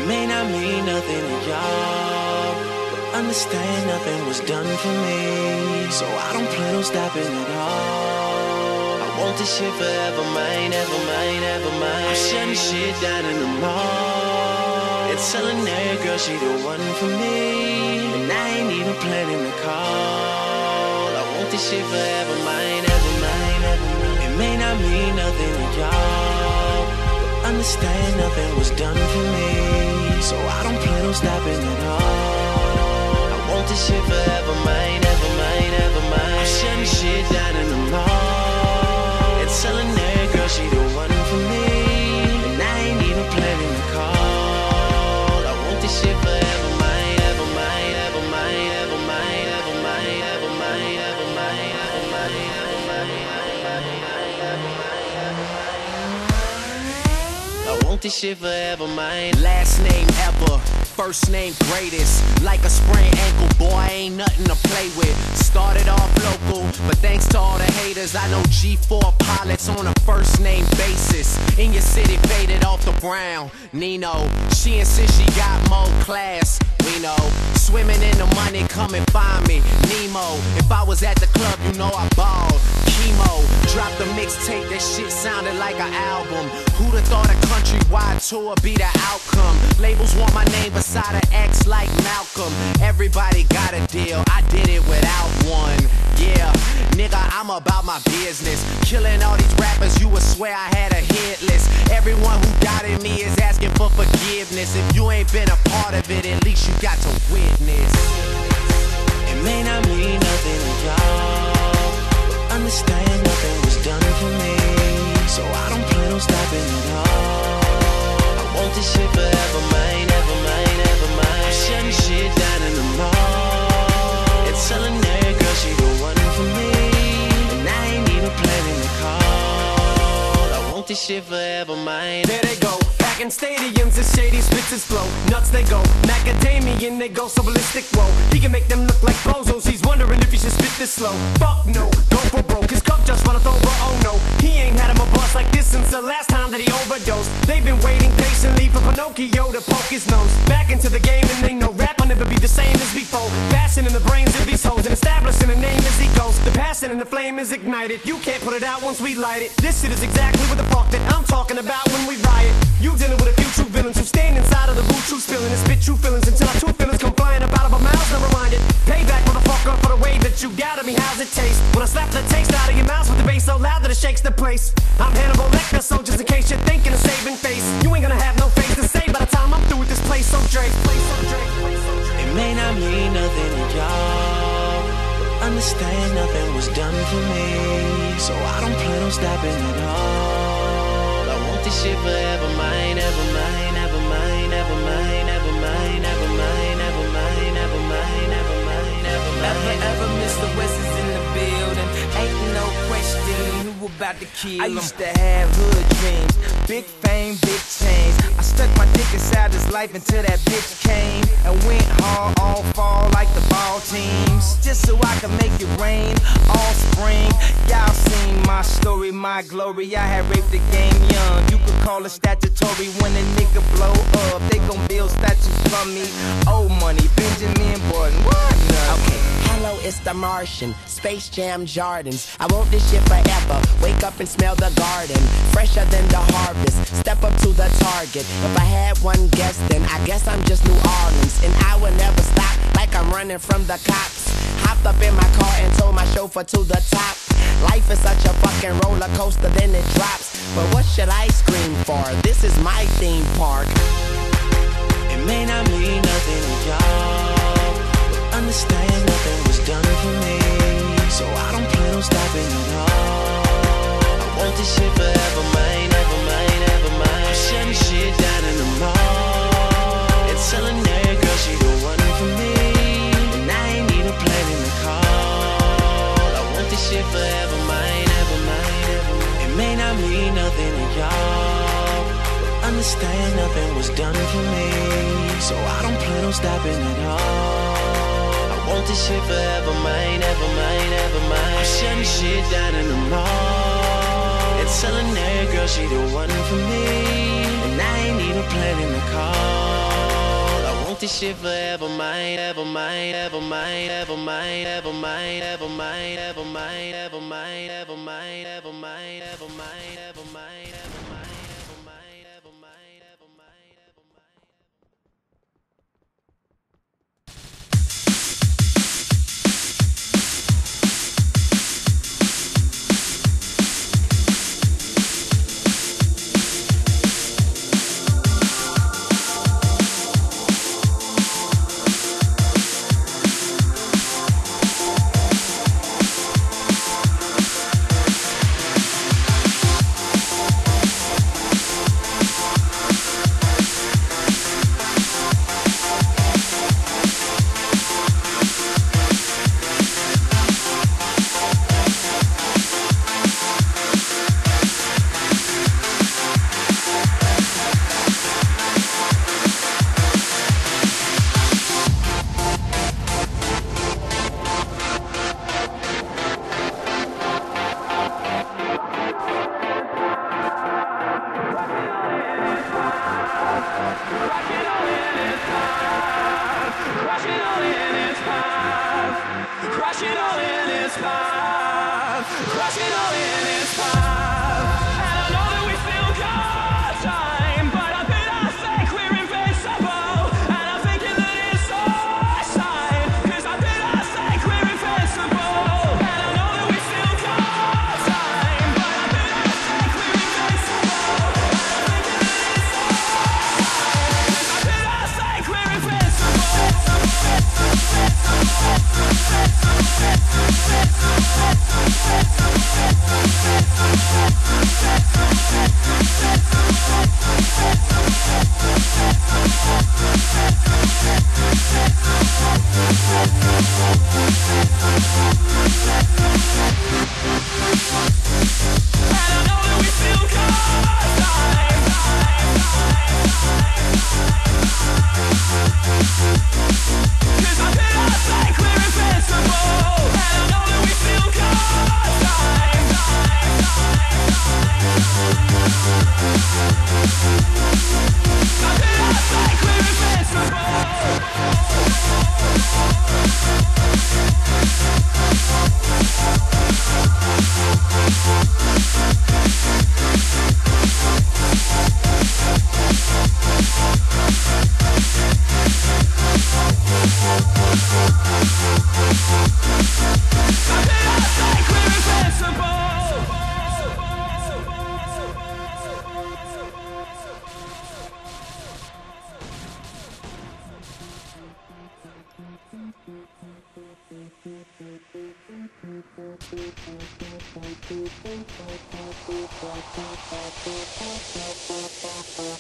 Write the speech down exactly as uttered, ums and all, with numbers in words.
It may not mean nothing to y'all, but understand nothing was done for me, so I don't plan on stopping at all. I want this shit forever, mine, ever mine, ever mine. I'm shutting shit down in the mall and telling every girl she the one for me, and I ain't even planning to call. I want this shit forever, mine, ever mine, ever mine. It may not mean nothing to y'all, but understand nothing was done for me, so I don't plan on stopping at all. I want this shit forever, mine, ever mine, ever mine. I'm shutting shit down in the mall and telling every girl she the one for me, and I ain't even planning to call. I want this shit forever, mine, ever mine, ever mine, ever mine, ever mine, ever mine, ever mine, ever mine, ever mine, I want this shit forever, mine. Last name ever, first name greatest. Like a sprained ankle, boy, ain't nothing to play with. Started off local, but thanks to all the haters, I know G four pilots on a first name basis. In your city, faded off the brown. Nino, she insists she got more class. We know, swimming in the money, come and find me. Nemo, if I was at the club, you know I balled. Chemo, dropped a mixtape, that shit sounded like an album. Who'da thought a countrywide tour be the outcome? Labels want my name beside an X like Malcolm. Everybody got a deal, I did it without one. Yeah, nigga, I'm about my business. Killing all these rappers, you would swear I had a hit list. Everyone who doubted me is asking for forgiveness. If you ain't been a part of it, at least you got to witness. It may not mean nothing to y'all, but understand nothing was done for me, so I don't plan on stopping at all. I want this shit forever, mine, ever mine, ever mine. I'm shutting shit down in the mall and telling every girl she the one for me, and I ain't even planning to call. I want this shit forever, mine. There they go, back in stadiums, the shady spitzes flow. Nuts they go, macadamian they go, so ballistic, whoa. He can make them look like bozos, he's wondering if he should spit this slow. Fuck no, go for broke, his cup just runneth over, oh no. He ain't had him a bust like this since the last time that he overdosed. They've been waiting patiently for Pinocchio to poke his nose back into the game, and they know rap will never be the same as before. Bashing in the brains of these hoes and establishing a name as he goes. The passion and the flame is ignited, you can't put it out once we light it. This shit is exactly what the fuck that I'm talking about when we riot. You dealing with a few true villains who stand inside of the boot, true spilling and spit true feelings until our true feelings come flying up out of our mouths. Never mind it. Payback, motherfucker, for the way that you doubted me. How's it taste? When I slap the taste out of your mouth with the bass so loud that it shakes the place. I'm Hannibal Lecter, so just in case you're thinking of saving face, you ain't gonna have no face to say by the time I'm through with this place. So Drake, place so Drake, place so Drake. It may not mean nothing to y'all, but understand nothing was done for me, so I don't plan on stopping at all. I want this shit forever, mine, ever mine, ever mine, ever mine, ever mine, ever mine, ever mine, ever mine, ever mine, ever mine. Ever, ever, Mister West is in the building. Ain't no question who about to kill him. I used to have hood dreams, big fame, big chains. I stuck my dick inside his life until that bitch came and went hard all fall like the ball teams, just so I could make it rain all spring. Y'all seen my story, my glory. I had raped the game young. You could call it statutory when a nigga blow up. They gon' build statues for me. Old money, Benjamin Button. What? Okay, hello, it's the Martian, Space Jam Jordans. I want this shit forever, wake up and smell the garden, fresher than the harvest, step up to the target. If I had one guess, then I guess I'm just New Orleans, and I will never stop like I'm running from the cops. Hopped up in my car and told my chauffeur to the top. Life is such a fucking roller coaster, then it drops. But what should I scream for? This is my theme park. It may not mean nothing to y'all, but understand nothing was done for me, so I don't plan on stopping at all. I want this shit forever, mine, ever mine, ever mine. I'm shutting shit down in the mall and telling every girl she the one for me, and I ain't even planning to call. I want this shit forever, mine, ever mine, ever mine. It may not mean nothing to y'all, but understand nothing was done for me, so I don't plan on stopping at all. I want this shit forever, mine, ever mine, ever mine. I'm shutting shit down in the mall and telling every girl she the one for me, and I ain't even planning to call. this shit forever mine, ever mine, ever mine, ever mine, ever mine, ever mine, ever mine, ever mine, ever mine, ever mine, ever mine, ever mine, ever mine, ever mine, ever mine, ever mine, ever mine. Thank you.